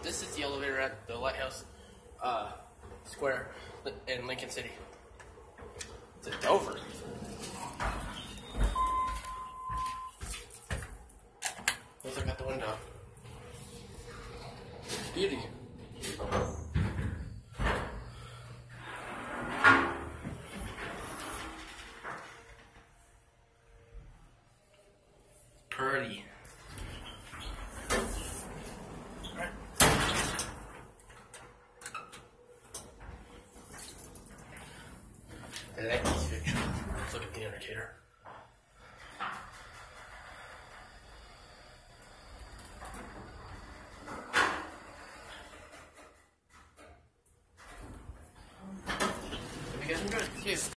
This is the elevator at the Lighthouse Square in Lincoln City. It's a Dover. Let's look out the window. Beauty. Pretty. I like this picture. Let's look at the indicator. Hope you guys enjoyed. See you.